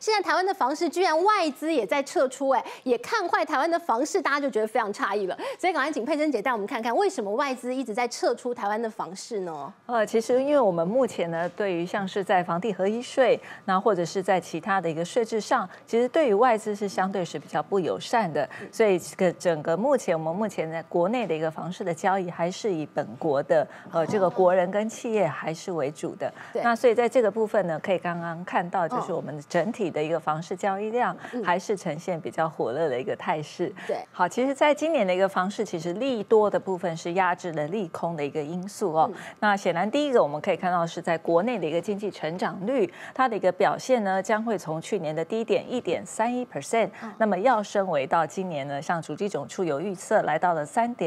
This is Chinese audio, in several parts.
现在台湾的房市居然外资也在撤出，也看坏台湾的房市，大家就觉得非常诧异了。所以赶快请佩珍姐带我们看看，为什么外资一直在撤出台湾的房市呢？ 其实因为我们目前呢，对于像是在房地合一税，那或者是在其他的一个税制上，其实对于外资是相对是比较不友善的。所以整个我们目前在国内的一个房市的交易，还是以本国的这个国人跟企业还是为主的。那所以在这个部分呢，可以刚刚看到，就是我们整体的一个房市交易量还是呈现比较火热的一个态势。 对， 好，其实在今年的一个房市，其实利多的部分是压制了利空的一个因素哦。那显然第一个我们可以看到是在国内的一个经济成长率，它的一个表现呢，将会从去年的低点1.31%，那么要升为到今年呢，像主计总处有预测来到了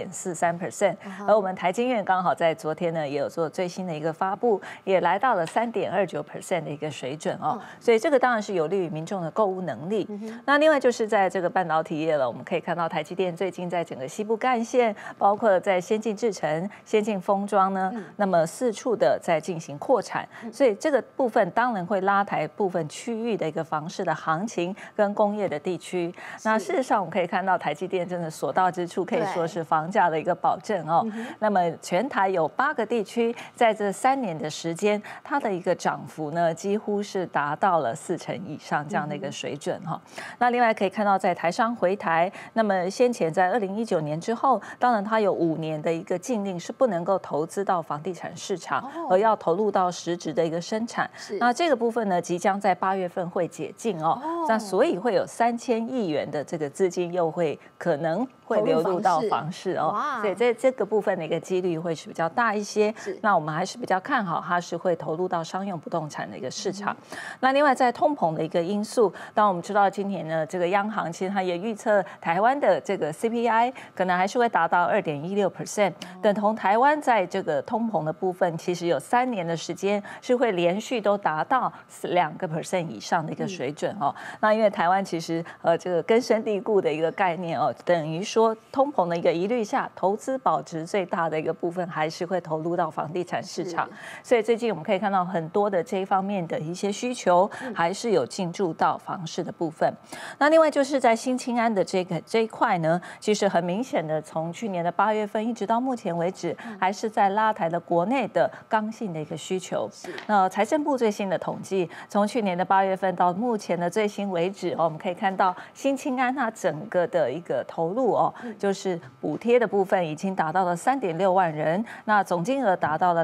3.43%，而我们台经院刚好在昨天呢也有做最新的一个发布，也来到了3.29% 的一个水准哦。所以这个当然是有利于民众的购物能力。那另外就是在这个半导体业了，我们可以看到台积电最近在整个西部干线，包括在先进制程、先进封装呢，那么四处的在进行扩产，所以这个部分当然会拉抬部分区域的一个房市的行情跟工业的地区。那事实上我们可以看到台积电真的所到之处可以说是房价的一个保证哦。那么全台有8个地区，在这3年的时间，它的一个涨幅呢几乎是达到了40%以上这样的一个水准哈。那另外可以看到，在台商回台，那么先前在2019年之后，当然它有5年的一个禁令，是不能够投资到房地产市场，而要投入到实质的一个生产。那这个部分呢，即将在8月份会解禁哦。那所以会有3000亿元的这个资金又会可能会流入到房市哦，所以这个部分的一个几率会是比较大一些。那我们还是比较看好它是会投入到商用不动产的一个市场。那另外在通膨的一个因素，当我们知道今年呢，这个央行其实它也预测台湾的这个 CPI 可能还是会达到2.16%，等同台湾在这个通膨的部分，其实有3年的时间是会连续都达到2% 以上的一个水准哦。那因为台湾其实这个根深蒂固的一个概念哦，等于说通膨的一个疑虑下，投资保值最大的一个部分还是会投入到房地产市场。所以最近我们可以看到很多的这一方面的一些需求，还是有进驻到房市的部分。那另外就是在新青安的这一块呢，其实很明显的从去年的8月份一直到目前为止，还是在拉抬了国内的刚性的一个需求。那财政部最新的统计，从去年的8月份到目前的最新为止，我们可以看到新青安它整个的一个投入哦，就是补贴的部分已经达到了3.6万人，那总金额达到了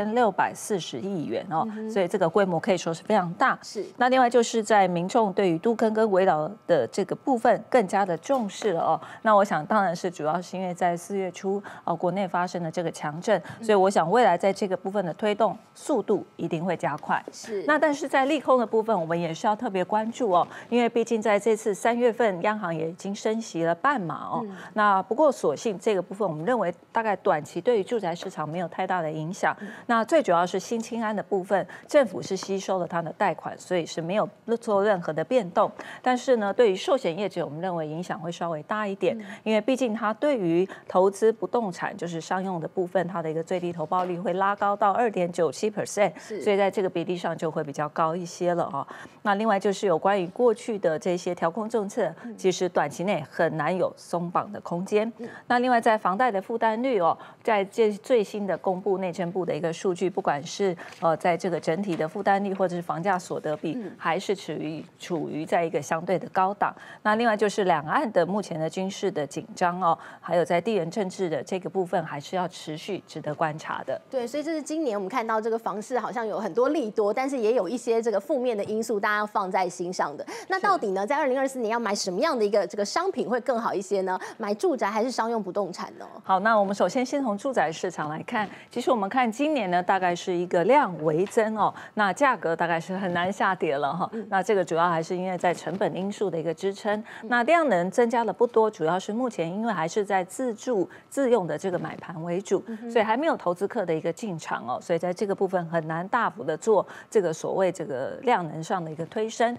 2640亿元哦，所以这个规模可以说是非常大。那另外就是在民众对于都更跟危老的这个部分更加的重视了哦。那我想当然是主要是因为在4月初国内发生的这个强震，所以我想未来在这个部分的推动速度一定会加快。那但是在利空的部分，我们也是要特别关注哦，因为毕竟在这次3月份，央行也已经升息了半码哦。那不过所幸这个部分，我们认为大概短期对于住宅市场没有太大的影响。那最主要是新青安的部分，政府是吸收了它的贷款，所以是没有做任何的变动。但是呢，对于寿险业者，我们认为影响会稍微大一点，因为毕竟它对于投资不动产，就是商用的部分，它的一个最低投报率会拉高到2.97%，所以在这个比例上就会比较高一些了哦。那另外就是有关于过去的这些调控政策，其实短期内很难有松绑的空间。那另外在房贷的负担率哦，在这最新的公布内政部的一个数据，不管是在这个整体的负担率或者是房价所得比，还是处于在一个相对的高档。那另外就是两岸的目前的军事的紧张哦，还有在地缘政治的这个部分，还是要持续值得观察的。 对，所以这是今年我们看到这个房市好像有很多利多，但是也有一些这个负面的因素，大家要放在心上的。那到底呢，在2024年要买什么样的一个这个商品会更好一些呢？买住宅还是商用不动产呢？ 好，那我们首先从住宅市场来看，其实我们看今年呢，大概是一个量为增哦，那价格大概是很难下跌了哈。那这个主要还是因为在成本因素的一个支撑，那量能增加了不多，主要是目前因为还是在自用的这个买盘为主，所以还没有投资客的一个进场哦，所以在这个部分很难大幅的做这个所谓这个量能上的一个推升。那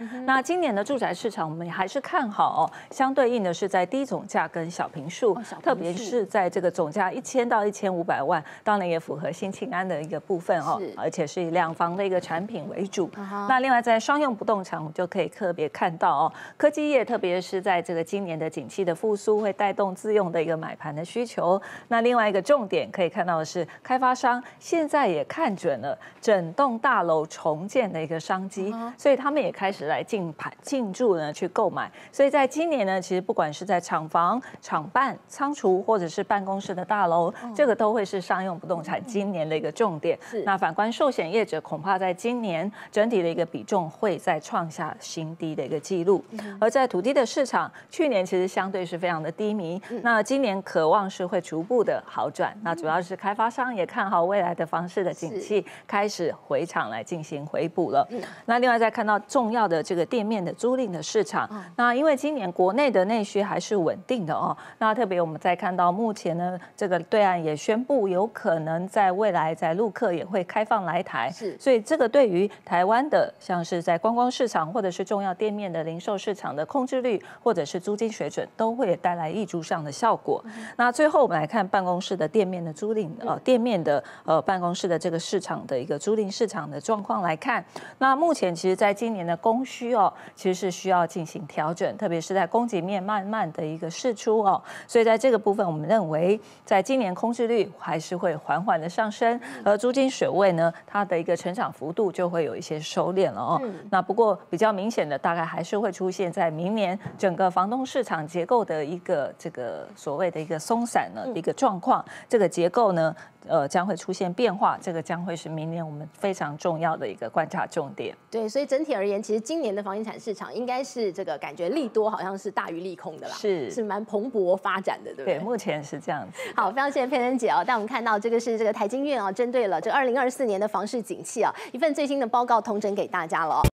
今年的住宅市场我们还是看好哦，相对应的是在低总价跟小坪数，特别是在这个总价1000到1500万，当然也符合新青安的一个部分哦，而且是以两房的一个产品为主。那另外在商用不动产，我们就可以特别看到哦，科技业特别是在这个今年的景气的复苏，会带动自用的一个买盘的需求。那另外一个重点可以看到的是，开发商现在也看准了整栋大楼重建的一个商机，所以他们也开始来进驻呢去购买。所以在今年呢，其实不管是在厂房、厂办、仓储或者是办公室的大楼，这个都会是商用不动产今年的一个重点。那反观寿险业者，恐怕在今年整体的一个比重会再创下新低的一个记录。而在土地的市场，去年其实相对是非常的低迷，那今年渴望是会逐步的好转。那主要是开发商也看好未来的房市的景气，开始回场来进行回补了。那另外再看到重要的这个店面的租赁的市场，那因为今年国内的内需还是稳定的哦，那特别我们再看到目前呢，这个对岸也宣布有可能在未来在陆客也会开放来台，所以这个对于台湾的像是在观光市场或者是重要店面的零售市场的控制率或者是租金水准都会带来挹注上的效果。那最后我们来看办公室的店面的租赁店面的办公室的这个市场的一个租赁市场的状况来看，那目前其实在今年的供需其实是需要进行调整，特别是在供给面慢慢的一个释出所以在这个部分我们认为在今年空置率还是会缓缓的上升，而租金水位呢，它的一个成长幅度就会有一些收敛了那不过比较明显的大概还是会出现在明年整个房东市场结构的一个这个所谓的一个松散的一个状况，这个结构呢将会出现变化，这个将会是明年我们非常重要的一个观察重点。 对，所以整体而言，其实今年的房地产市场应该是这个感觉利多好像是大于利空的啦，是蛮蓬勃发展的，对不对？ 对，目前是这样子。 好，非常谢谢佩珍姐带我们看到这个是这个台经院针对了这2024年的房市景气一份最新的报告统整给大家了